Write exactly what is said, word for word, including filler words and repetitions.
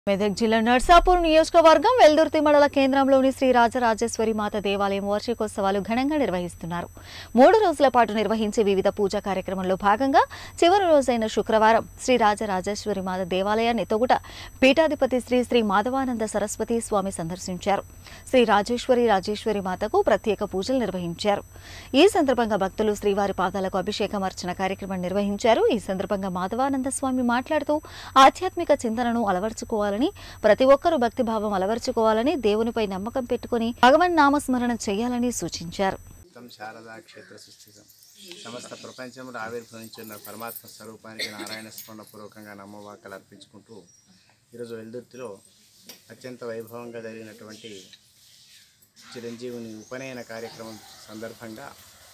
మెదక్ జిల్లా నర్సాపూర్ నియోజకవర్గం వెల్దుర్తి మండల కేంద్రంలోని శ్రీ రాజరాజేశ్వరి మాత దేవాలయం వార్షికోత్సవాలు ఘనంగా నిర్వహిస్తున్నారు. మూడు రోజుల పాటు నిర్వహించే వివిధ పూజా కార్యక్రమంలో భాగంగా చివరి రోజైన శుక్రవారం శ్రీ రాజరాజేశ్వరి మాత దేవాలయాన్ని తొగుట పీఠాధిపతి శ్రీ శ్రీ మాధవానంద సరస్వతి స్వామి సందర్శించారు. శ్రీ రాజేశ్వరి రాజేశ్వరి మాతకు ప్రత్యేక పూజలు నిర్వహించారు. ఈ సందర్భంగా భక్తులు శ్రీవారి పాదాలకు అభిషేకం అర్చన కార్యక్రమం నిర్వహించారు. ఈ సందర్భంగా మాధవానంద స్వామి మాట్లాడుతూ ఆధ్యాత్మిక చింతనను అలవర్చుకోవాలి, ప్రతి ఒక్కరూ భక్తిభావం అలవర్చుకోవాలని, దేవునిపై నమ్మకం పెట్టుకుని భగవన్ నామస్మరణ చేయాలని సూచించారు. శారదా క్షేత్ర సుస్థితం సమస్త ప్రపంచంలో ఆవిర్భవించిన పరమాత్మ స్వరూపానికి నారాయణ స్మరణ పూర్వకంగా నమ్మవాకలు అర్పించుకుంటూ ఈరోజు వెల్దుర్తిలో అత్యంత వైభవంగా జరిగినటువంటి చిరంజీవుని ఉపనయన కార్యక్రమం సందర్భంగా